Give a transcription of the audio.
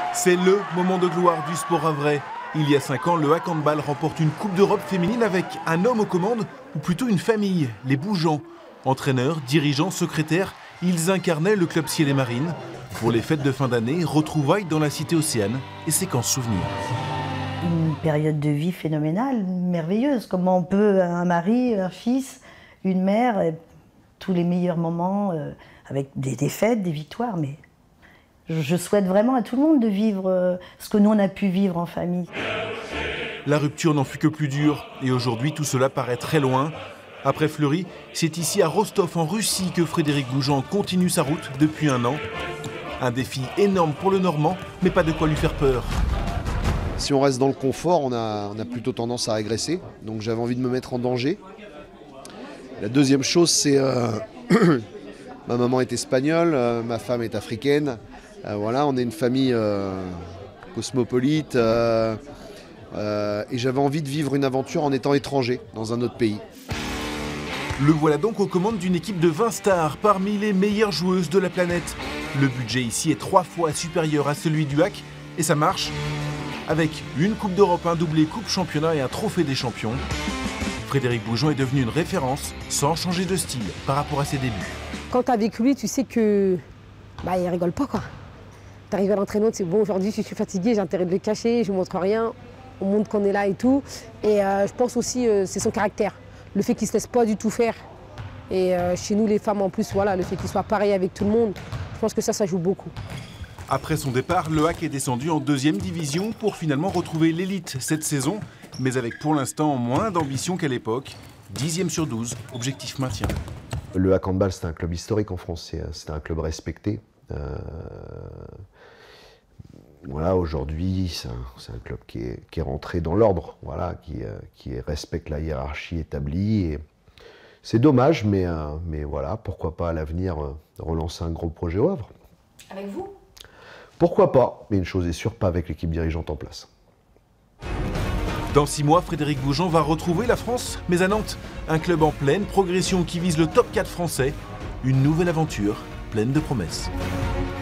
C'est le moment de gloire du sport havrais. Il y a 5 ans, le handball remporte une Coupe d'Europe féminine avec un homme aux commandes, ou plutôt une famille, les Bougeants. Entraîneurs, dirigeants, secrétaires, ils incarnaient le club Ciel et Marine. Pour les fêtes de fin d'année, retrouvailles dans la cité Océane et séquences souvenirs. Une période de vie phénoménale, merveilleuse. Comment on peut, un mari, un fils, une mère, tous les meilleurs moments, avec des fêtes, des victoires, mais je souhaite vraiment à tout le monde de vivre ce que nous on a pu vivre en famille. La rupture n'en fut que plus dure et aujourd'hui tout cela paraît très loin. Après Fleury, c'est ici à Rostov en Russie que Frédéric Goujon continue sa route depuis un an. Un défi énorme pour le Normand, mais pas de quoi lui faire peur. Si on reste dans le confort, on a plutôt tendance à régresser, donc j'avais envie de me mettre en danger. La deuxième chose, c'est ma maman est espagnole, ma femme est africaine. Voilà, on est une famille cosmopolite et j'avais envie de vivre une aventure en étant étranger dans un autre pays. Le voilà donc aux commandes d'une équipe de 20 stars parmi les meilleures joueuses de la planète. Le budget ici est 3 fois supérieur à celui du HAC et ça marche. Avec une Coupe d'Europe, un doublé Coupe Championnat et un trophée des champions, Frédéric Goujon est devenu une référence sans changer de style par rapport à ses débuts. Quand tu es avec lui, tu sais que il rigole pas quoi. Tu arrives à l'entraînement, tu sais bon aujourd'hui je suis fatigué, j'ai intérêt de le cacher, je ne montre rien, on montre qu'on est là et tout. Et je pense aussi c'est son caractère, le fait qu'il ne se laisse pas du tout faire. Et chez nous les femmes en plus, voilà, le fait qu'il soit pareil avec tout le monde, je pense que ça joue beaucoup. Après son départ, le HAC est descendu en 2e division pour finalement retrouver l'élite cette saison, mais avec pour l'instant moins d'ambition qu'à l'époque. 10e sur 12, objectif maintien. Le HAC Handball, c'est un club historique en France, c'est un club respecté. Voilà, aujourd'hui, c'est un club qui est rentré dans l'ordre, voilà, qui respecte la hiérarchie établie. Et c'est dommage, mais voilà, pourquoi pas à l'avenir relancer un gros projet au Havre. Avec vous ? Pourquoi pas, mais une chose est sûre, pas avec l'équipe dirigeante en place. Dans 6 mois, Frédéric Goujon va retrouver la France, mais à Nantes. Un club en pleine progression qui vise le top 4 français. Une nouvelle aventure pleine de promesses.